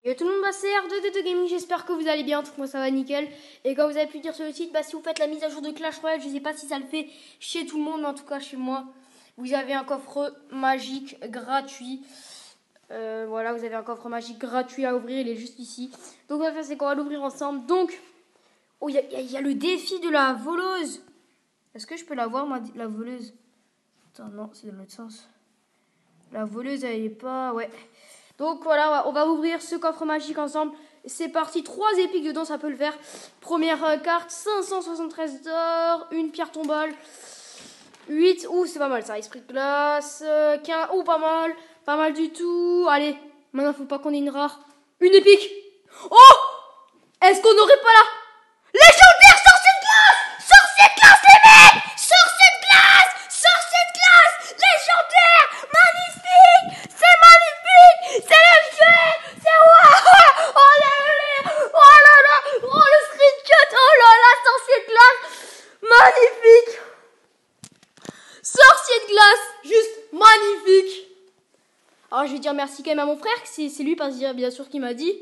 Yo tout le monde, bah c'est R2D2 Gaming, j'espère que vous allez bien, tout moi ça va nickel. Et comme vous avez pu dire sur le site, bah si vous faites la mise à jour de Clash Royale, je sais pas si ça le fait chez tout le monde, mais en tout cas chez moi, vous avez un coffre magique gratuit. Voilà, vous avez un coffre magique gratuit à ouvrir, il est juste ici. Donc on va faire, c'est qu'on va l'ouvrir ensemble. Donc, oh il y a le défi de la voleuse. Est-ce que je peux la voir, moi, la voleuse? Attends, non, c'est dans l'autre sens. La voleuse, elle est pas... Ouais. Donc voilà, on va ouvrir ce coffre magique ensemble. C'est parti, 3 épiques dedans, ça peut le faire. Première carte, 573 d'or, une pierre tombale, 8, c'est pas mal ça, esprit de glace, 15, pas mal du tout. Allez, maintenant faut pas qu'on ait une rare. Une épique. Oh, est-ce qu'on n'aurait pas là légendaire sorcier de glace? Sorcier de glace les mecs, sorcier de glace, sorcier de glace, légendaire, magnifique, c'est magnifique, c'est le jeu, c'est waouh, oh là là, oh le screenshot, oh là là, sorcier de glace, magnifique, sorcier de glace, juste magnifique. Alors je vais dire merci quand même à mon frère, c'est lui parce que bien sûr qu'il m'a dit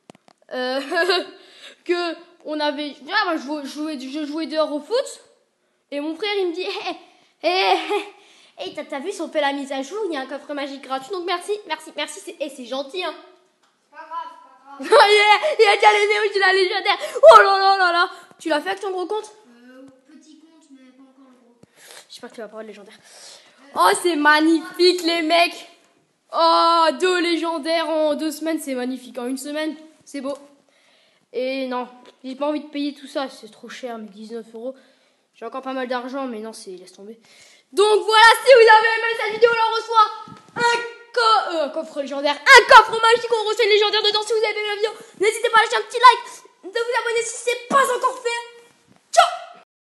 que on avait, moi je jouais dehors au foot et mon frère il me dit hey, t'as vu si on fait la mise à jour, il y a un coffre magique gratuit, donc merci, c'est gentil hein. Pas grave. Il a déjà les néos de la légendaire. Oh là là là là. Tu l'as fait avec ton gros compte? Petit compte, mais pas encore le gros. J'espère que tu vas pas avoir de légendaire. Oh, c'est magnifique, les mecs. Oh, 2 légendaires en 2 semaines, c'est magnifique. En 1 semaine, c'est beau. Et non, j'ai pas envie de payer tout ça, c'est trop cher, mais 19 €. J'ai encore pas mal d'argent, mais non, laisse tomber. Donc voilà, si vous avez aimé cette vidéo, on reçoit un coffre légendaire, un coffre magique, on reçoit une légendaire dedans. Si vous avez aimé la vidéo, n'hésitez pas à lâcher un petit like, de vous abonner si c'est pas encore